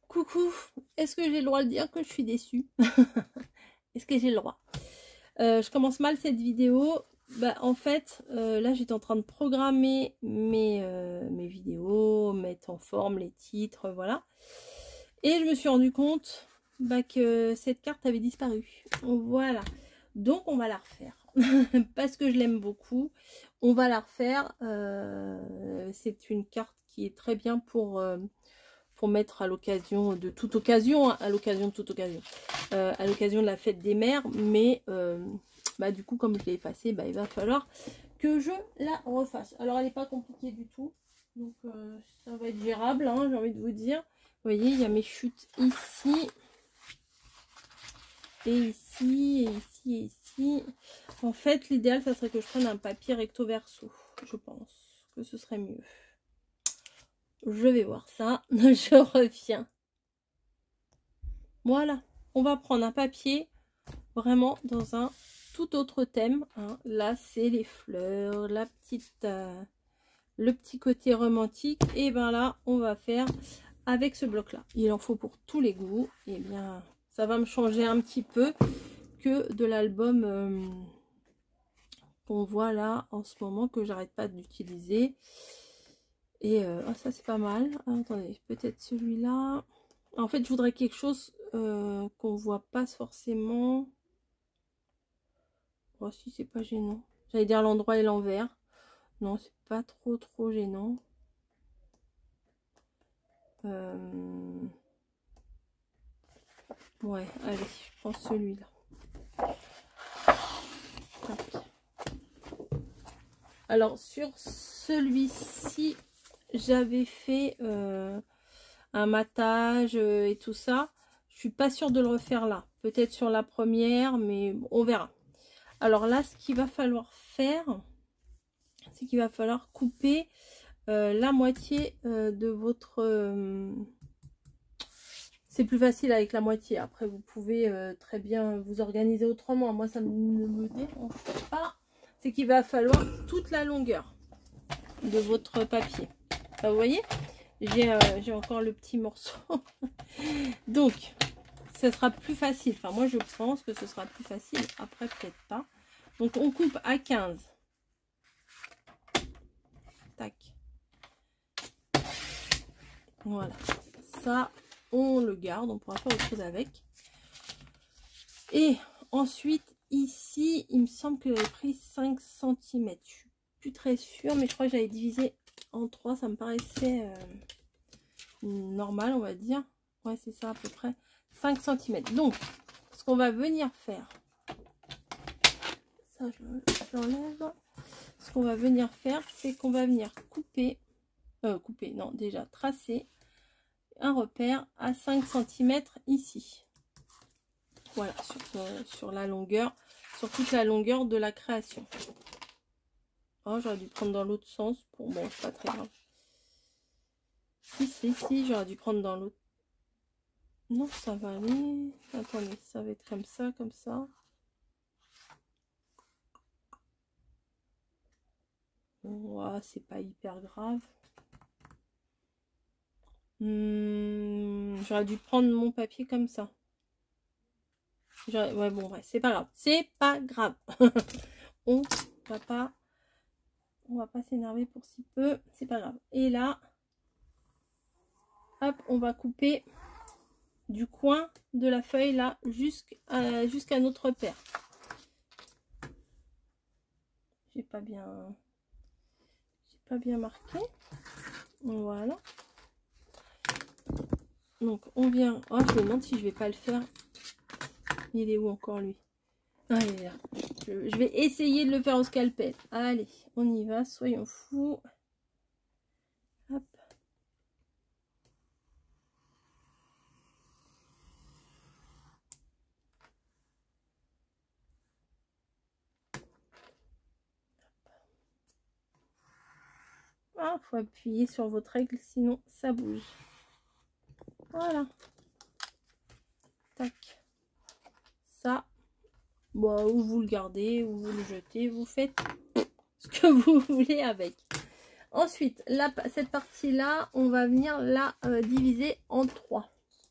Coucou, est-ce que j'ai le droit de dire que je suis déçue? Est-ce que j'ai le droit? Je commence mal cette vidéo. Bah, en fait, là j'étais en train de programmer mes vidéos, mettre en forme les titres, voilà. Et je me suis rendu compte bah, que cette carte avait disparu. Voilà. Donc on va la refaire. Parce que je l'aime beaucoup. On va la refaire. C'est une carte qui est très bien pour mettre à l'occasion de toute occasion, hein, à l'occasion de toute occasion, à l'occasion de la fête des mères, mais bah, du coup, comme je l'ai effacée, bah, il va falloir que je la refasse. Alors, elle n'est pas compliquée du tout, donc ça va être gérable, hein, j'ai envie de vous dire. Vous voyez, il y a mes chutes ici, et ici, et ici, et ici. En fait, l'idéal, ça serait que je prenne un papier recto verso, je pense que ce serait mieux. Je vais voir ça, je reviens. Voilà, on va prendre un papier vraiment dans un tout autre thème. Hein. Là, c'est les fleurs, la petite, le petit côté romantique. Et ben là, on va faire avec ce bloc-là. Il en faut pour tous les goûts. Et bien, ça va me changer un petit peu que de l'album qu'on voit là en ce moment, que j'arrête pas d'utiliser. Et ça, c'est pas mal. Ah, attendez, peut-être celui-là. En fait, je voudrais quelque chose qu'on voit pas forcément. Oh, si, c'est pas gênant. J'allais dire l'endroit et l'envers. Non, c'est pas trop gênant. Ouais, allez, je prends celui-là. Alors, sur celui-ci, j'avais fait un matage et tout ça. Je suis pas sûre de le refaire là. Peut-être sur la première, mais on verra. Alors là, ce qu'il va falloir faire, c'est qu'il va falloir couper la moitié de votre... c'est plus facile avec la moitié. Après, vous pouvez très bien vous organiser autrement. Moi, ça ne me dérange pas. C'est qu'il va falloir toute la longueur de votre papier. Enfin, vous voyez, j'ai encore le petit morceau. Donc, ce sera plus facile. Enfin, moi, je pense que ce sera plus facile. Après, peut-être pas. Donc, on coupe à 15. Tac. Voilà. Ça, on le garde. On pourra faire autre chose avec. Et ensuite, ici, il me semble que j'avais pris 5 cm. Je suis plus très sûre, mais je crois que j'avais divisé en 3. Ça me paraissait normal, on va dire. Ouais, c'est ça à peu près. 5 cm. Donc, ce qu'on va venir faire, ça, je l'enlève. Ce qu'on va venir faire, c'est qu'on va venir couper, non, déjà tracer un repère à 5 cm ici. Voilà, sur la longueur, sur toute la longueur de la création. Oh, j'aurais dû prendre dans l'autre sens. Bon, c'est pas très grave. Si, j'aurais dû prendre dans l'autre. Non, ça va aller. Attendez, ça va être comme ça, comme ça. Oh, c'est pas hyper grave. J'aurais dû prendre mon papier comme ça. Ouais, bon, ouais, c'est pas grave. C'est pas grave. On va pas s'énerver pour si peu. C'est pas grave. Et là, hop, on va couper du coin de la feuille là jusqu'à notre repère. J'ai pas bien marqué. Voilà. Donc on vient. Oh, je me demande si je vais pas le faire. Il est où encore lui? Ah, il est là. Je vais essayer de le faire au scalpel. Allez, on y va, soyons fous. Hop. Ah, faut appuyer sur votre règle, sinon ça bouge. Voilà. Tac. Ça, bon, ou vous le gardez, ou vous le jetez, vous faites ce que vous voulez avec. Ensuite, là, cette partie-là, on va venir la diviser en 3.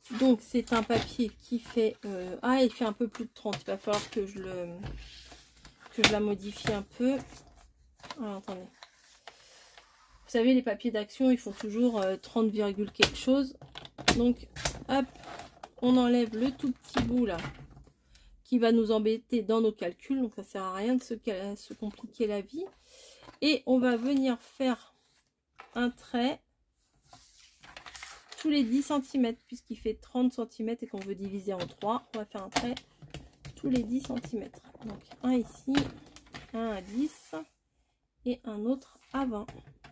Donc c'est un papier qui fait... ah, il fait un peu plus de 30. Il va falloir que je la modifie un peu. Alors, attendez. Vous savez, les papiers d'action, ils font toujours 30, quelque chose. Donc, hop, on enlève le tout petit bout là, qui va nous embêter dans nos calculs. Donc, ça sert à rien de se compliquer la vie. Et on va venir faire un trait tous les 10 cm, puisqu'il fait 30 cm et qu'on veut diviser en 3. On va faire un trait tous les 10 cm. Donc, un ici, un à 10 et un autre à 20.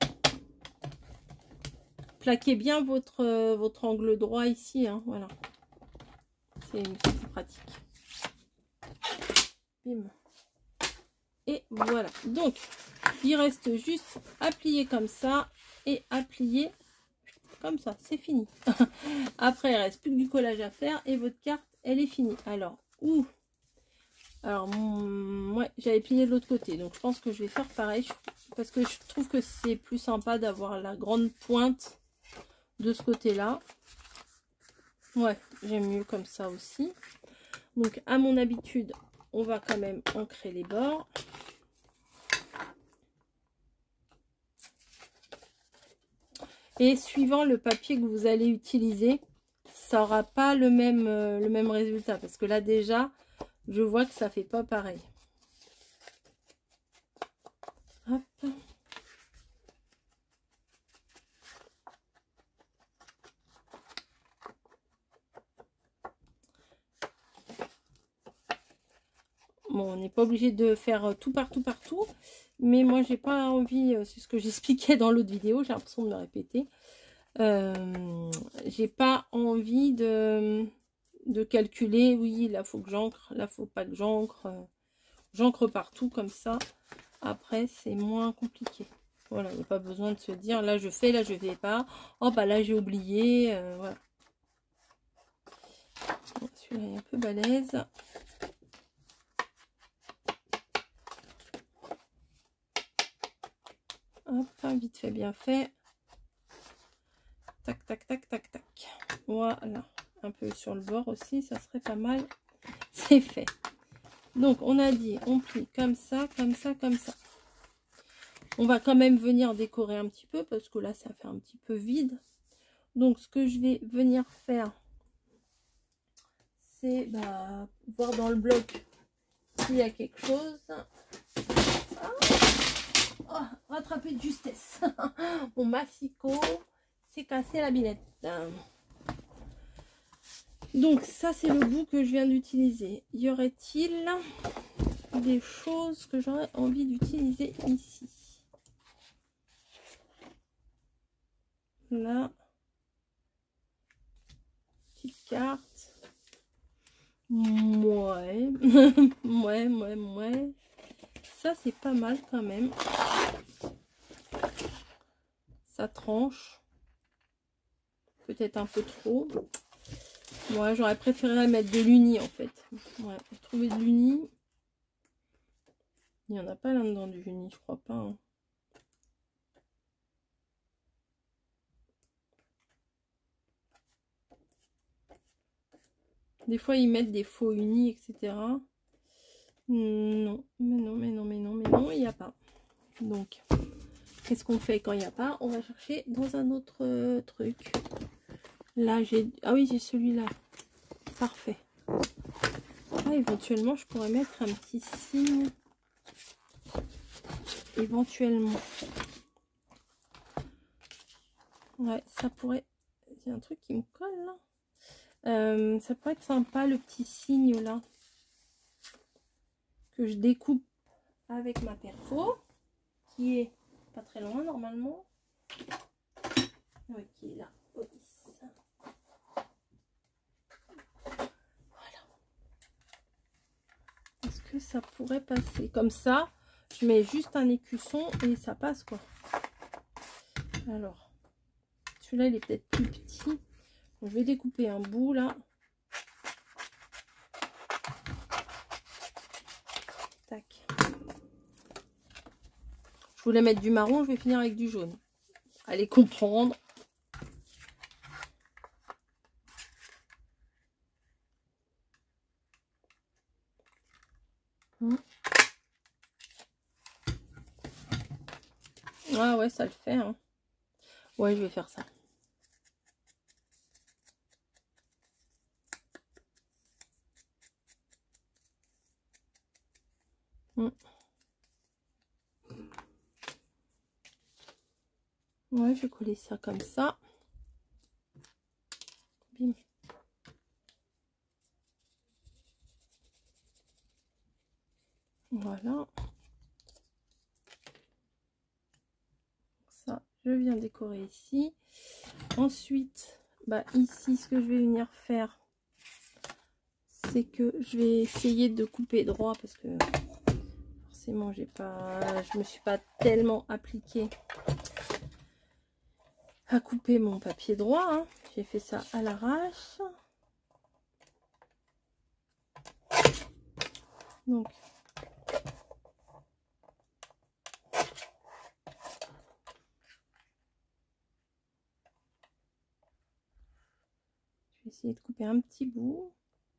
Plaquez bien votre angle droit ici, hein, voilà. C'est pratique. Bim. Et voilà. Donc, il reste juste à plier comme ça et à plier comme ça. C'est fini. Après, il reste plus que du collage à faire et votre carte, elle est finie. Alors, ouais, j'avais plié de l'autre côté. Donc, je pense que je vais faire pareil. Parce que je trouve que c'est plus sympa d'avoir la grande pointe de ce côté-là. Ouais, j'aime mieux comme ça aussi. Donc, à mon habitude, on va quand même ancrer les bords. Et suivant le papier que vous allez utiliser, ça n'aura pas le même résultat. Parce que là, déjà, je vois que ça fait pas pareil. Hop. Bon, on n'est pas obligé de faire tout partout, mais moi j'ai pas envie, c'est ce que j'expliquais dans l'autre vidéo, j'ai l'impression de me répéter. J'ai pas envie de calculer, oui, là faut que j'encre, là faut pas que j'encre. J'encre partout comme ça. Après, c'est moins compliqué. Voilà, il n'y a pas besoin de se dire là je fais, là je fais pas. Oh bah là j'ai oublié. Voilà. Celui-là est un peu balèze. Hop, vite fait, bien fait. Tac, tac, tac, tac, tac. Voilà. Un peu sur le bord aussi, ça serait pas mal. C'est fait. Donc, on a dit, on plie comme ça, comme ça, comme ça. On va quand même venir décorer un petit peu, parce que là, ça fait un petit peu vide. Donc, ce que je vais venir faire, c'est voir dans le bloc s'il y a quelque chose. Oh, rattraper de justesse. Mon massicot s'est cassé la billette. Donc ça c'est le bout que je viens d'utiliser. Y aurait-il des choses que j'aurais envie d'utiliser ici? Là, petite carte. Ouais. Ouais. Ça c'est pas mal quand même. Ça tranche. Peut-être un peu trop. Moi, j'aurais préféré mettre de l'uni en fait. Ouais, j'ai trouvé de l'uni. Il n'y en a pas là-dedans du uni, je crois pas. Hein. Des fois, ils mettent des faux unis, etc. Non, mais non, il n'y a pas. Donc, qu'est-ce qu'on fait quand il n'y a pas? On va chercher dans un autre truc. Là, j'ai... Ah oui, j'ai celui-là. Parfait. Ah, éventuellement, je pourrais mettre un petit signe. Éventuellement. Ouais, ça pourrait... Il y a un truc qui me colle, là. Ça pourrait être sympa, le petit signe, là. Que je découpe avec ma perfo. Qui est pas très loin, normalement. Oui, qui est là. Est-ce que ça pourrait passer comme ça? Je mets juste un écusson et ça passe quoi. Alors, celui-là il est peut-être plus petit. Donc, je vais découper un bout là. Tac. Je voulais mettre du marron, je vais finir avec du jaune. Allez comprendre. Ah ouais, ça le fait. Hein. Ouais, je vais faire ça. Ouais, je vais coller ça comme ça. Bim. Voilà. Ça, je viens décorer ici. Ensuite, bah ici, ce que je vais venir faire, c'est que je vais essayer de couper droit parce que forcément, je me suis pas tellement appliquée à couper mon papier droit. Hein. J'ai fait ça à l'arrache. Donc, je vais essayer de couper un petit bout.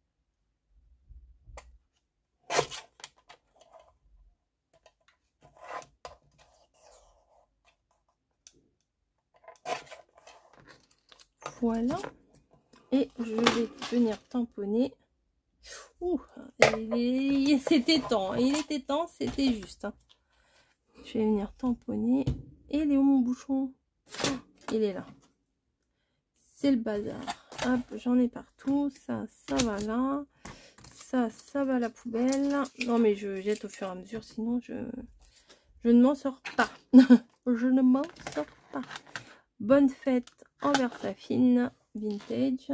Voilà. Et je vais venir tamponner. Ouh, c'était temps. Il était temps, c'était juste. Hein. Je vais venir tamponner. Et il est où mon bouchon? Il est là. C'est le bazar. Hop, j'en ai partout. Ça va là. Ça va à la poubelle. Non, mais je jette au fur et à mesure, sinon je ne m'en sors pas. Je ne m'en sors pas. Bonne fête en Versafine vintage.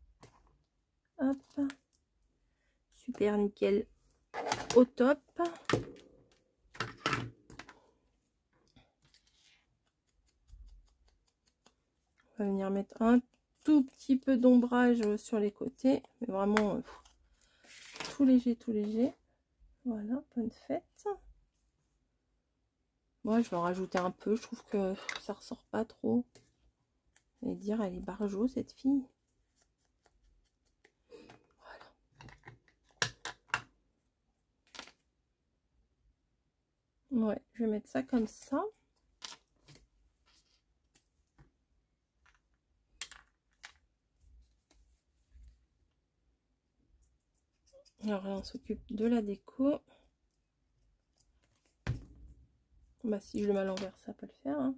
Hop. Super nickel. Au top. On va venir mettre un tout petit peu d'ombrage sur les côtés. Mais vraiment tout léger, tout léger. Voilà, bonne fête. Moi, je vais en rajouter un peu. Je trouve que ça ressort pas trop. Et dire, elle est barjo, cette fille. Voilà. Ouais, je vais mettre ça comme ça. Alors là, on s'occupe de la déco. Bah, si je le mets à l'envers, ça peut le faire. Hein.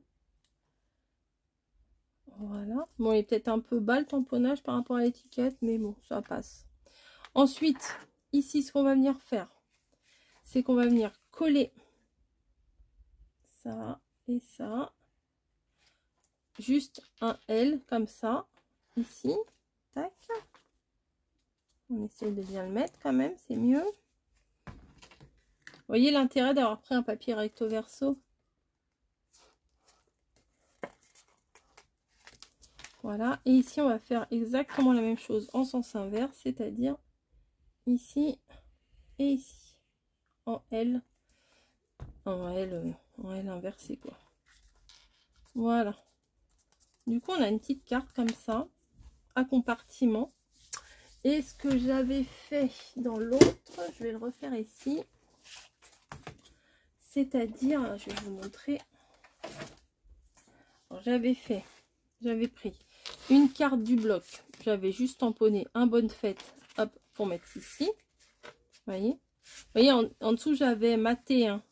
Voilà. Bon, il est peut-être un peu bas le tamponnage par rapport à l'étiquette, mais bon, ça passe. Ensuite, ici, ce qu'on va venir faire, c'est qu'on va venir coller ça et ça. Juste un L comme ça, ici. Tac. On essaie de bien le mettre quand même, c'est mieux. Vous voyez l'intérêt d'avoir pris un papier recto verso? Voilà. Et ici, on va faire exactement la même chose en sens inverse, c'est-à-dire ici et ici. En L. En L inversé, quoi. Voilà. Du coup, on a une petite carte comme ça, à compartiment. Et ce que j'avais fait dans l'autre, je vais le refaire ici. C'est-à-dire, je vais vous montrer. J'avais pris une carte du bloc. J'avais juste tamponné un bonne fête, hop, pour mettre ici. Vous voyez, en dessous, j'avais maté. Hein.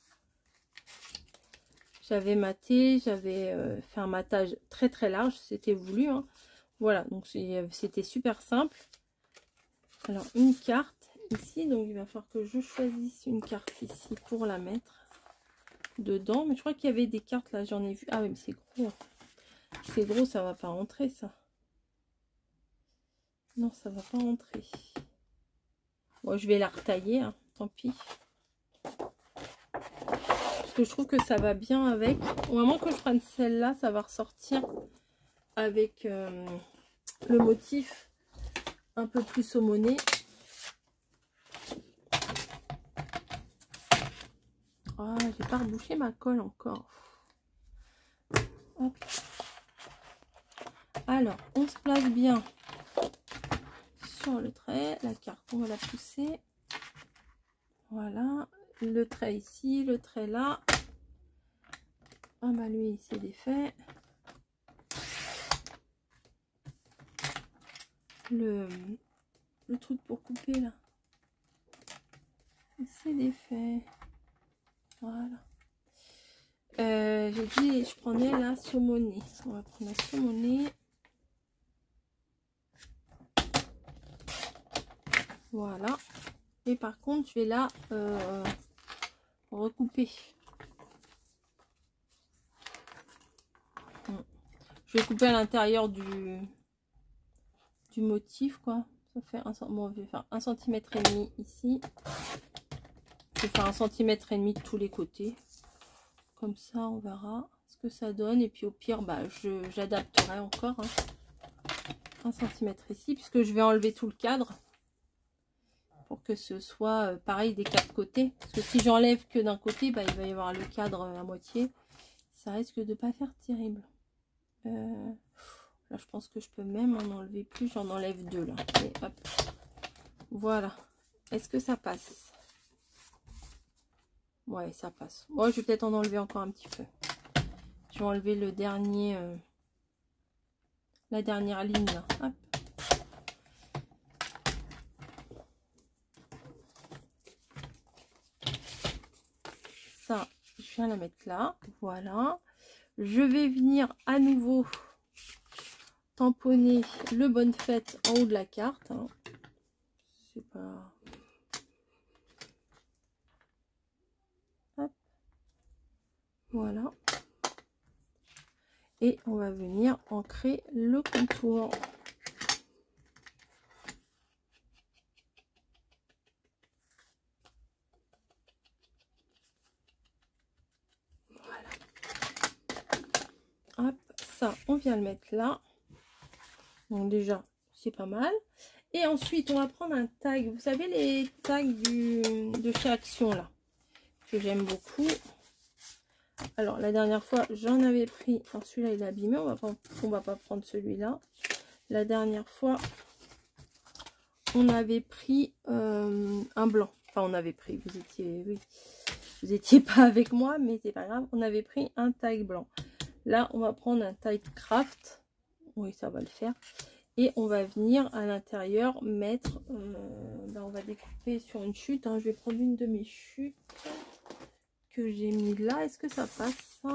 J'avais maté, j'avais fait un matage très très large, c'était voulu. Hein. Voilà, donc c'était super simple. Alors, une carte ici, donc il va falloir que je choisisse une carte ici pour la mettre dedans. Mais je crois qu'il y avait des cartes là, j'en ai vu. Ah oui, mais c'est gros. C'est gros, ça va pas rentrer ça. Non, ça va pas rentrer. Bon, je vais la retailler, hein, tant pis. Parce que je trouve que ça va bien avec. Au moment que je prenne celle-là, ça va ressortir avec le motif un peu plus saumoné. Ah, j'ai pas rebouché ma colle encore. Hop. Alors, on se place bien sur le trait. La carte, on va la pousser. Voilà, le trait ici, le trait là. Ah bah lui, c'est défait. Le truc pour couper là, c'est défait. Voilà. J'ai dit, je prenais la saumonée. On va prendre la saumonée. Voilà. Et par contre, je vais la recouper. Je vais couper à l'intérieur du motif, quoi. Ça fait bon, je vais faire 1,5 cm ici. Je vais faire 1,5 cm de tous les côtés. Comme ça, on verra ce que ça donne. Et puis au pire, bah, j'adapterai encore. 1 cm ici, puisque je vais enlever tout le cadre. Pour que ce soit pareil des 4 côtés. Parce que si j'enlève que d'un côté, bah, il va y avoir le cadre à moitié. Ça risque de pas faire terrible. Là, je pense que je peux même en enlever plus. J'en enlève 2 là. Et hop. Voilà. Est-ce que ça passe? Ouais, ça passe. Moi, je vais peut-être en enlever encore un petit peu. Je vais enlever le dernier, la dernière ligne là. Hop. Ça, je viens la mettre là. Voilà. Je vais venir à nouveau tamponner le bonne fête en haut de la carte. C'est pas... Hop. Voilà. Et on va venir ancrer le contour. Voilà. Hop, ça, on vient le mettre là. Donc déjà, c'est pas mal. Et ensuite, on va prendre un tag. Vous savez, les tags de chez Action, là, que j'aime beaucoup. Alors, la dernière fois, j'en avais pris... Alors, celui-là, il est abîmé. On va pas prendre celui-là. La dernière fois, on avait pris un blanc. Enfin, on avait pris... Vous étiez... Oui. Vous étiez pas avec moi, mais c'est pas grave. On avait pris un tag blanc. Là, on va prendre un tag craft. Oui, ça va le faire. Et on va venir à l'intérieur mettre... ben on va découper sur une chute. Je vais prendre une de mes chutes que j'ai mis là. Est-ce que ça passe ça?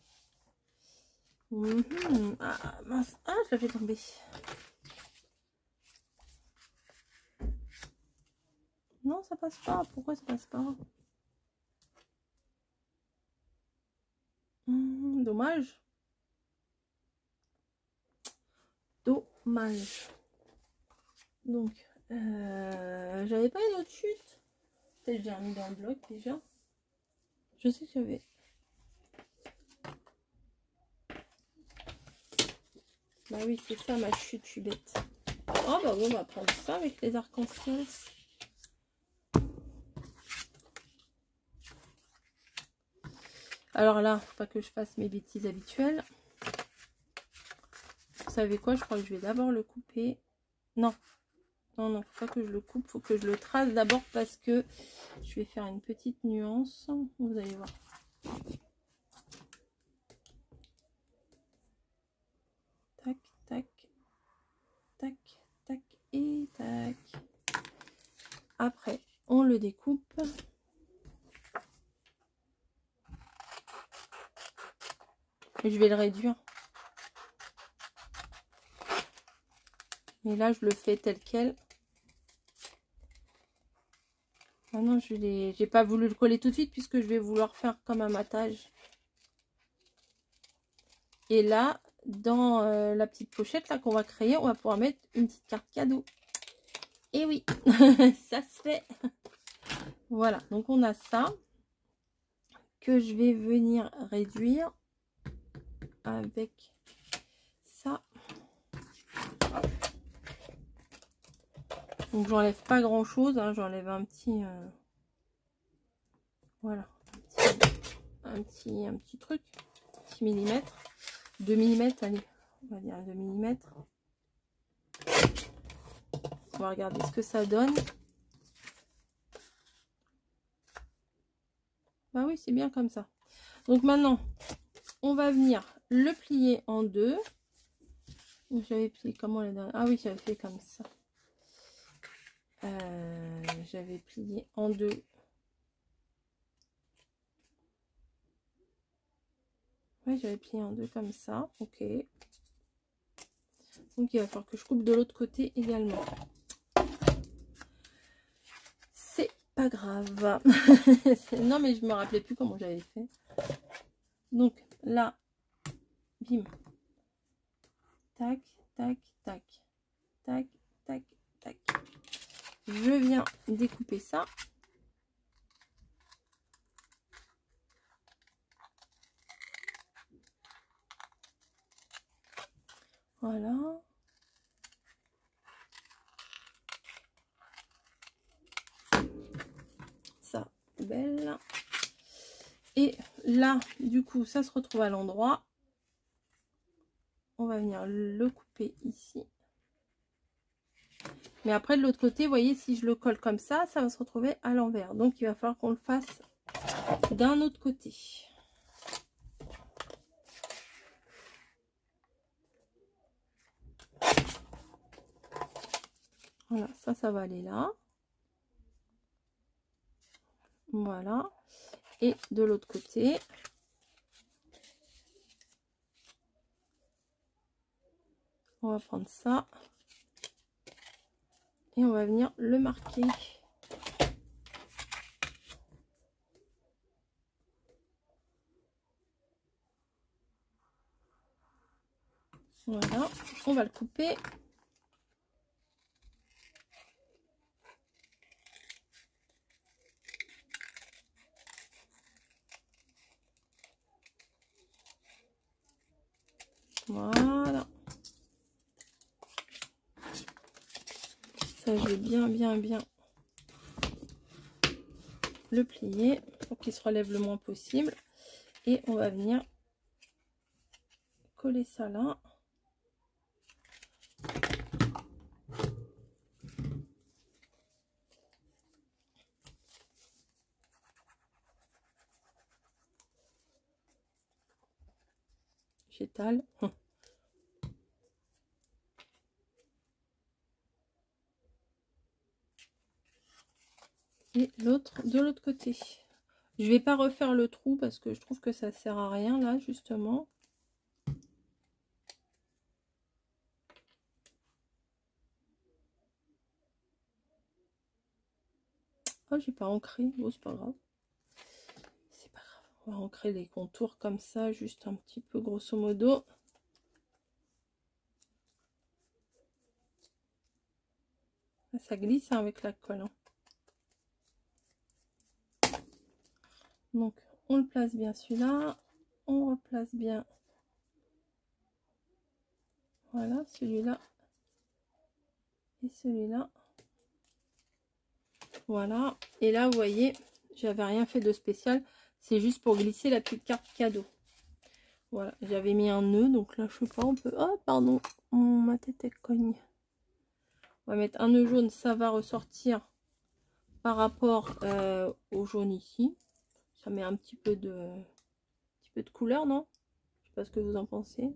Ah mince. Ah, je la fais tomber. Non, ça passe pas. Pourquoi ça passe pas? Dommage. Dommage. Donc, j'avais pas une autre chute. Peut-être j'ai remis dans le bloc déjà. Je sais que j'avais. Bah oui, c'est ça ma chute, je suis bête. Oh bah bon, on va prendre ça avec les arcs-en-ciel. Alors là, faut pas que je fasse mes bêtises habituelles. Vous savez quoi? Je crois que je vais d'abord le couper. Non. Non, non, faut pas que je le coupe. Faut que je le trace d'abord parce que je vais faire une petite nuance. Vous allez voir. Tac, tac, tac, tac et tac. Après, on le découpe. Et je vais le réduire. Mais là, je le fais tel quel. Ah non, j'ai pas voulu le coller tout de suite puisque je vais vouloir faire comme un matage. Et là, dans la petite pochette là qu'on va créer, on va pouvoir mettre une petite carte cadeau. Et oui, ça se fait. Voilà, donc on a ça que je vais venir réduire avec ça. Donc j'enlève pas grand chose, j'enlève un petit voilà, un petit truc, petit millimètre, 2 mm, allez, on va dire 2 mm. On va regarder ce que ça donne. Bah oui, c'est bien comme ça. Donc maintenant, on va venir le plier en deux. J'avais plié comment la dernière? Ah oui, j'avais fait comme ça. J'avais plié en deux. Oui, j'avais plié en deux comme ça. Ok. Donc il va falloir que je coupe de l'autre côté également. C'est pas grave. Non, mais je me rappelais plus comment j'avais fait. Donc là, bim. Tac, tac, tac. Tac, tac, tac. Je viens découper ça. Voilà. Ça, belle. Et là, du coup, ça se retrouve à l'endroit. On va venir le couper ici. Mais après, de l'autre côté, vous voyez, si je le colle comme ça, ça va se retrouver à l'envers. Donc, il va falloir qu'on le fasse d'un autre côté. Voilà, ça va aller là. Voilà. Et de l'autre côté, on va prendre ça. Et on va venir le marquer. Voilà, on va le couper. Voilà. Ça, je vais bien le plier pour qu'il se relève le moins possible. Et on va venir coller ça là. J'étale. Et l'autre de l'autre côté. Je vais pas refaire le trou parce que je trouve que ça sert à rien là justement. Oh, j'ai pas ancré. Bon, c'est pas grave. C'est pas grave. On va ancrer les contours comme ça, juste un petit peu grosso modo. Ça glisse hein, avec la colle. Hein. Donc, on le place bien celui-là. On replace bien. Voilà, celui-là. Et celui-là. Voilà. Et là, vous voyez, j'avais rien fait de spécial. C'est juste pour glisser la petite carte cadeau. Voilà, j'avais mis un nœud. Donc là, je sais pas, on peut... Oh, pardon. Ma tête, elle cogne. On va mettre un nœud jaune. Ça va ressortir par rapport au jaune ici. Ça met un petit peu de couleur, non? Je sais pas ce que vous en pensez.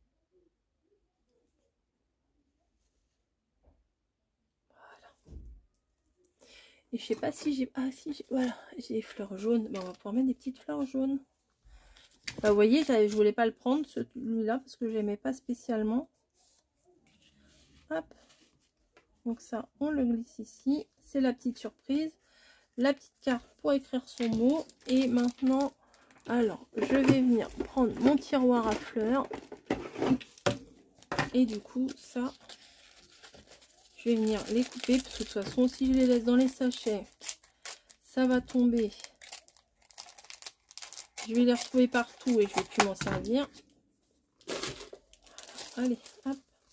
Et je sais pas si j'ai... Ah si, voilà, j'ai des fleurs jaunes. Ben, on va pouvoir mettre des petites fleurs jaunes. Bah, vous voyez, je voulais pas le prendre, celui-là, parce que j'aimais pas spécialement. Hop. Donc ça, on le glisse ici. C'est la petite surprise. La petite carte pour écrire son mot. Et maintenant, alors, je vais venir prendre mon tiroir à fleurs. Et du coup, ça... Je vais venir les couper parce que de toute façon, si je les laisse dans les sachets, ça va tomber. Je vais les retrouver partout et je vais plus m'en servir. Allez, hop.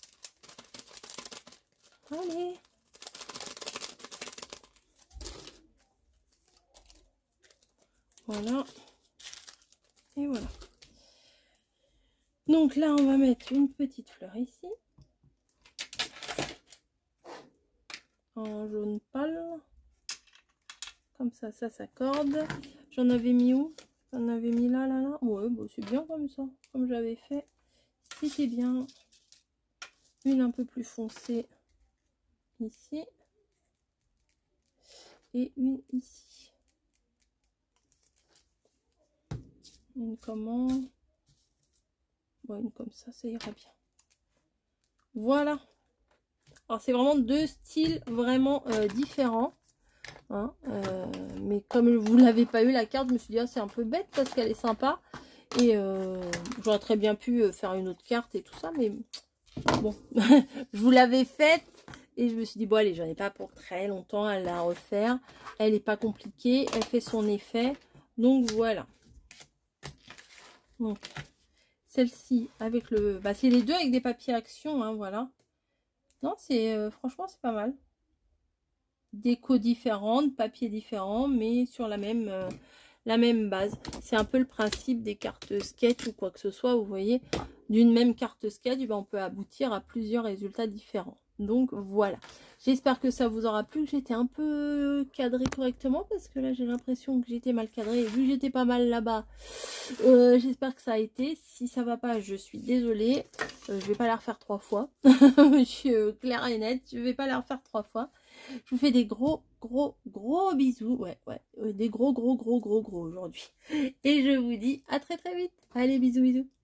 Allez. Voilà. Et voilà. Donc là, on va mettre une petite fleur ici. En jaune pâle. Comme ça, ça s'accorde. J'en avais mis où? J'en avais mis là, là, là. Ouais, bah, c'est bien comme ça. Comme j'avais fait. C'était bien. Une un peu plus foncée ici. Et une ici. Une comment? Ouais, une comme ça ira bien. Voilà. Alors, c'est vraiment deux styles vraiment différents. Hein, mais comme vous l'avez pas eu la carte, je me suis dit, ah, c'est un peu bête parce qu'elle est sympa. Et j'aurais très bien pu faire une autre carte et tout ça. Mais bon, je vous l'avais faite. Et je me suis dit, bon, allez, j'en ai pas pour très longtemps à la refaire. Elle est pas compliquée. Elle fait son effet. Donc, voilà. Donc, celle-ci avec le... Bah, c'est les deux avec des papiers action, hein, voilà. Non, c'est... franchement, c'est pas mal. Déco différente, papier différent, mais sur la même base. C'est un peu le principe des cartes sketch ou quoi que ce soit. Vous voyez, d'une même carte sketch, ben, on peut aboutir à plusieurs résultats différents. Donc voilà, j'espère que ça vous aura plu, que j'étais un peu cadrée correctement, parce que là j'ai l'impression que j'étais mal cadrée, et vu que j'étais pas mal là-bas, j'espère que ça a été. Si ça va pas, je suis désolée, je vais pas la refaire 3 fois, je suis claire et nette, je vais pas la refaire 3 fois. Je vous fais des gros bisous, des gros aujourd'hui, et je vous dis à très vite. Allez, bisous.